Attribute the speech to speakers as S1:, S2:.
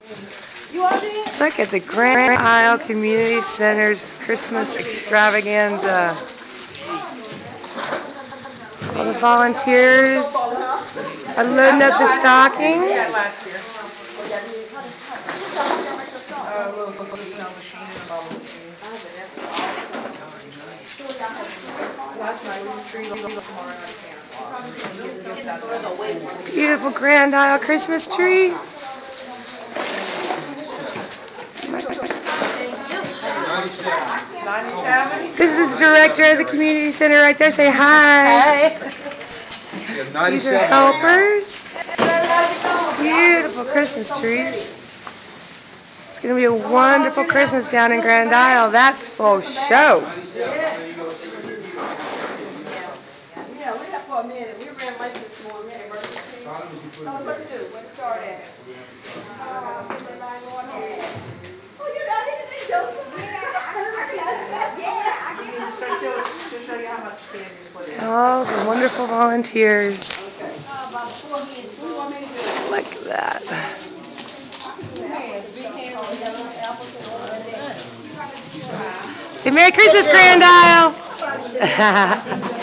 S1: Look at the Grand Isle Community Center's Christmas extravaganza. All the volunteers are loading up the stockings. Beautiful Grand Isle Christmas tree. This is the director of the community center right there. Say hi. Hi. These are helpers. Beautiful Christmas trees. It's going to be a wonderful Christmas down in Grand Isle. That's for show. Oh, the wonderful volunteers. Look at that. Say Merry Christmas, Grand Isle.